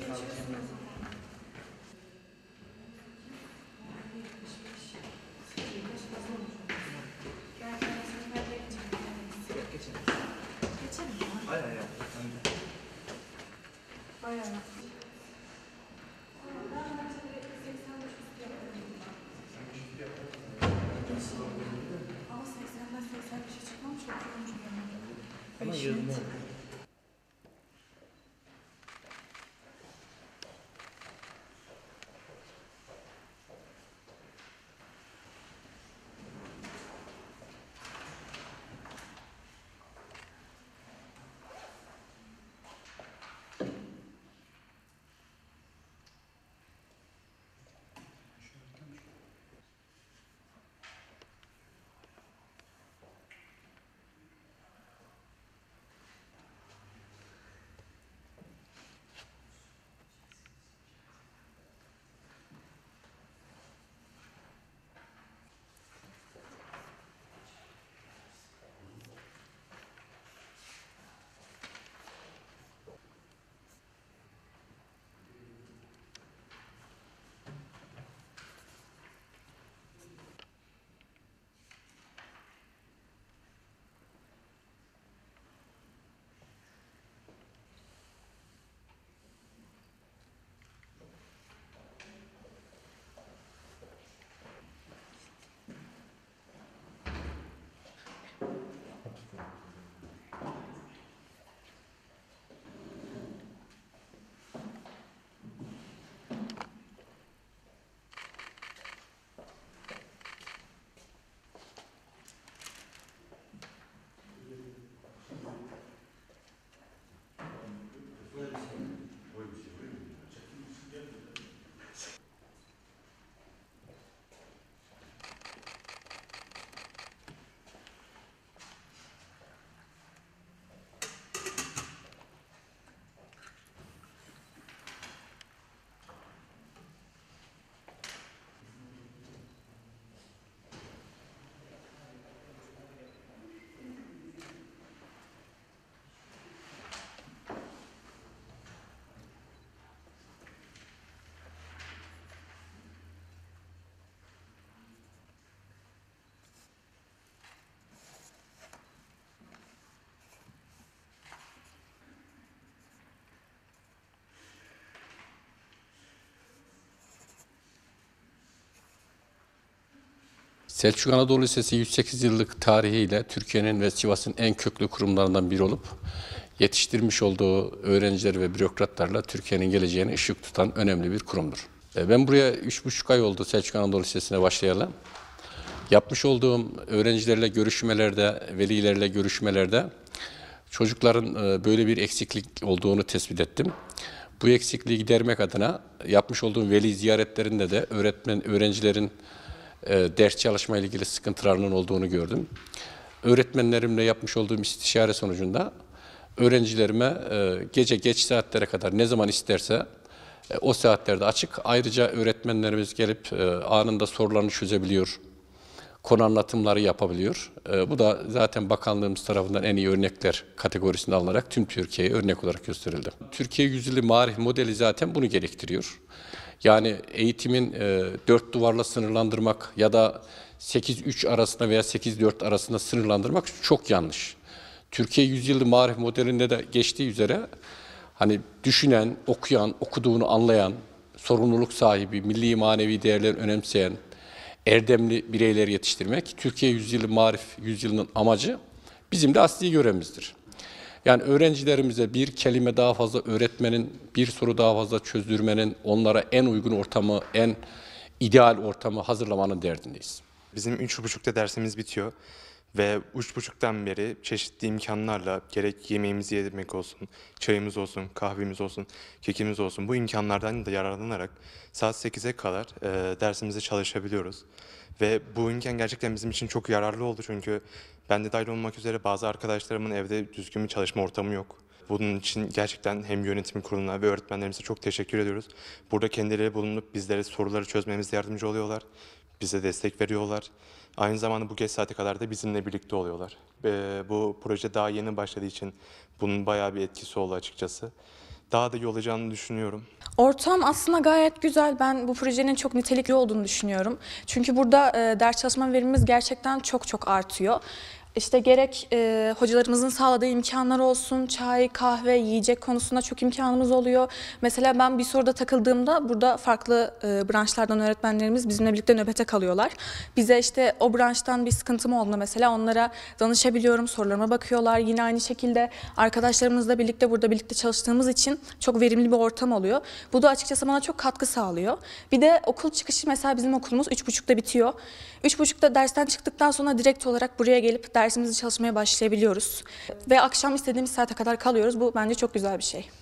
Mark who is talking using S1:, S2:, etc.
S1: Ama 80'den 85'e çıkmam çok yorucu yani.
S2: Ama yazma.
S3: Selçuk Anadolu Lisesi 108 yıllık tarihiyle Türkiye'nin ve Sivas'ın en köklü kurumlarından biri olup yetiştirmiş olduğu öğrenciler ve bürokratlarla Türkiye'nin geleceğine ışık tutan önemli bir kurumdur. Ben buraya 3,5 ay oldu Selçuk Anadolu Lisesi'ne başlayalı. Yapmış olduğum öğrencilerle görüşmelerde, velilerle görüşmelerde çocukların böyle bir eksiklik olduğunu tespit ettim. Bu eksikliği gidermek adına yapmış olduğum veli ziyaretlerinde de öğrencilerin ders çalışma ile ilgili sıkıntılarının olduğunu gördüm. Öğretmenlerimle yapmış olduğum istişare sonucunda öğrencilerime gece geç saatlere kadar ne zaman isterse o saatlerde açık. Ayrıca öğretmenlerimiz gelip anında sorularını çözebiliyor, konu anlatımları yapabiliyor. Bu da zaten bakanlığımız tarafından en iyi örnekler kategorisine alınarak tüm Türkiye'ye örnek olarak gösterildi. Türkiye Yüzyılı Marif modeli zaten bunu gerektiriyor. Yani eğitimin 4 duvarla sınırlandırmak ya da 8-3 arasında veya 8-4 arasında sınırlandırmak çok yanlış. Türkiye Yüzyılı Marif modelinde de geçtiği üzere hani düşünen, okuyan, okuduğunu anlayan, sorumluluk sahibi, milli manevi değerleri önemseyen, erdemli bireyler yetiştirmek Türkiye Yüzyılı Marif Yüzyılı'nın amacı bizim de asli görevimizdir. Yani öğrencilerimize bir kelime daha fazla öğretmenin, bir soru daha fazla çözdürmenin, onlara en uygun ortamı, en ideal ortamı hazırlamanın derdindeyiz.
S4: Bizim 3.30'da dersimiz bitiyor ve 3.30'dan beri çeşitli imkanlarla gerek yemeğimizi yemek olsun, çayımız olsun, kahvemiz olsun, kekimiz olsun bu imkanlardan da yararlanarak saat 8'e kadar dersimizi çalışabiliyoruz. Ve bu imkan gerçekten bizim için çok yararlı oldu çünkü ben de dahil olmak üzere bazı arkadaşlarımın evde düzgün bir çalışma ortamı yok. Bunun için gerçekten hem yönetim kuruluna ve öğretmenlerimize çok teşekkür ediyoruz. Burada kendileri bulunup bizlere soruları çözmemizde yardımcı oluyorlar. Bize destek veriyorlar. Aynı zamanda bu geç saate kadar da bizimle birlikte oluyorlar. Bu proje daha yeni başladığı için bunun bayağı bir etkisi oldu açıkçası. daha da iyi olacağını düşünüyorum.
S2: Ortam aslında gayet güzel. Ben bu projenin çok nitelikli olduğunu düşünüyorum. Çünkü burada ders çalışma verimimiz gerçekten çok artıyor. İşte gerek hocalarımızın sağladığı imkanlar olsun, çay, kahve, yiyecek konusunda çok imkanımız oluyor. Mesela ben bir soruda takıldığımda burada farklı branşlardan öğretmenlerimiz bizimle birlikte nöbete kalıyorlar. Bize işte o branştan bir sıkıntım olduğunda mesela onlara danışabiliyorum, sorularıma bakıyorlar. Yine aynı şekilde arkadaşlarımızla birlikte burada birlikte çalıştığımız için çok verimli bir ortam oluyor. Bu da açıkçası bana çok katkı sağlıyor. Bir de okul çıkışı mesela bizim okulumuz 3.30'da bitiyor. 3.30'da dersten çıktıktan sonra direkt olarak buraya gelip dersimizi çalışmaya başlayabiliyoruz. Ve akşam istediğimiz saate kadar kalıyoruz. Bu bence çok güzel bir şey.